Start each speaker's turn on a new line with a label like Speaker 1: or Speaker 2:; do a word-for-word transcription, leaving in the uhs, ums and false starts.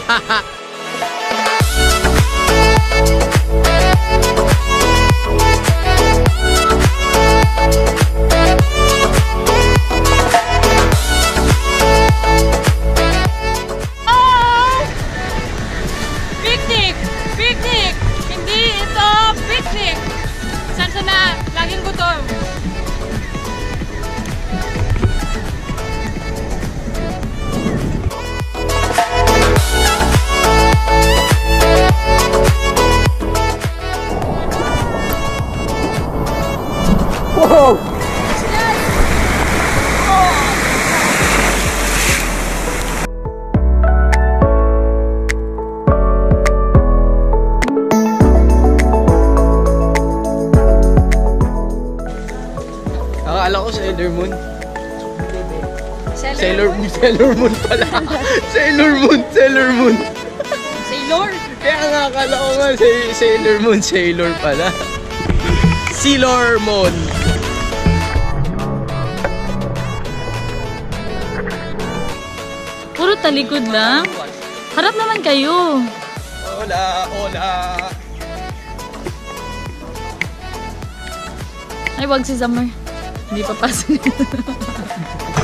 Speaker 1: Wow! Akala ko Sailor Moon. Sailor Moon, Sailor Moon pala. Sailor Moon, Sailor Moon.
Speaker 2: Sailor?
Speaker 1: Kaya nga akala ko nga Sailor Moon, Sailor pala. Sailor Moon.
Speaker 2: Puro talikod lang. Harap naman kayo.
Speaker 1: Hola, hola.
Speaker 2: Ay, wag si Summer. Hindi pa pasok.